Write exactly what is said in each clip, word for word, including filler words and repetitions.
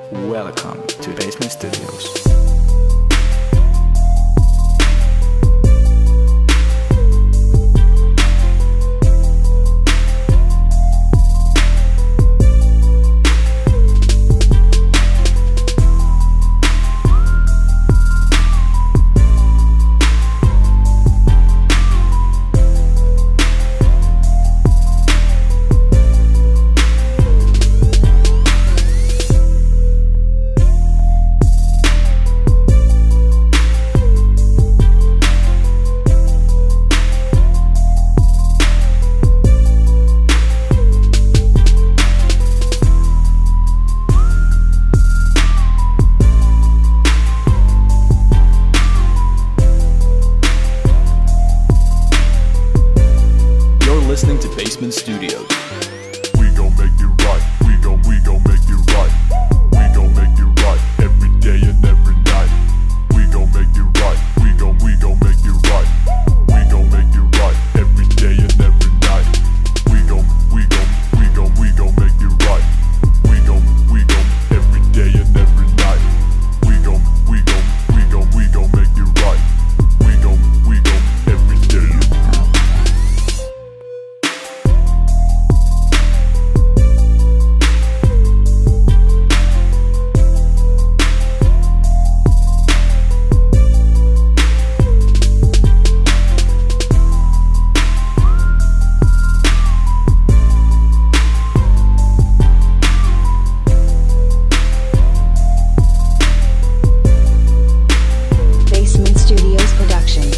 Welcome to Basement Studios. Listening to Basement Studios. We gon' make it right. We gon' we gon' make it right. We gon' make it right every day and every night. We gon' make it right. We gon' we gon' make it right. We gon' make it right every day and every night. We gon' we gon' we gon' we gon' make it right. We gon' we gon' every day and every night. We gon' we gon' we gon' we gon' make it right. We gon' we gon' every day. Studios Productions.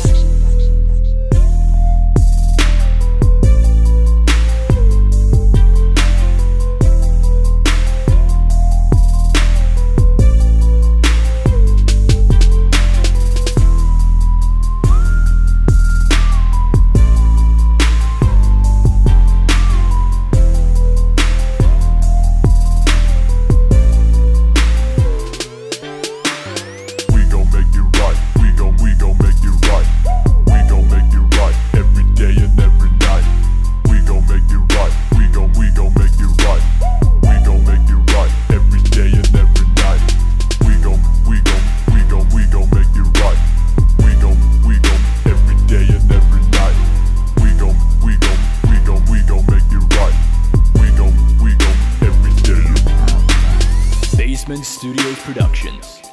Basement Studios Productions.